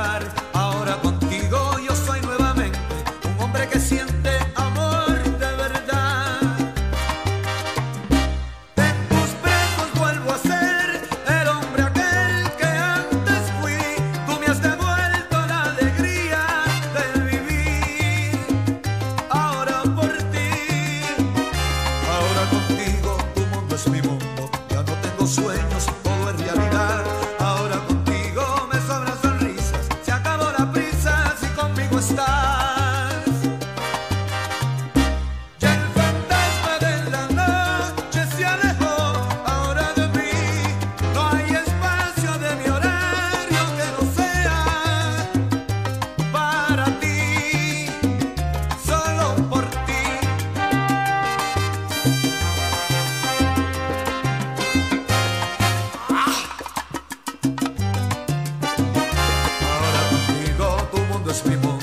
olvidar. Ahora contigo yo soy nuevamente un hombre que siente amor de verdad. En tus brazos vuelvo a ser el hombre aquel que antes fui. Tú me has devuelto la alegría de vivir. Ahora por ti, ahora contigo, tu mundo es mi mundo. Ya no tengo sueños, todo es realidad. Ahora contigo me sobran sonrisas. Se acabó la prisa si conmigo estás. Ya el fantasma de la noche se alejó ahora de mí. No hay espacio de mi horario que no sea para ti, solo por ti. Ahora contigo tu mundo es mi mundo.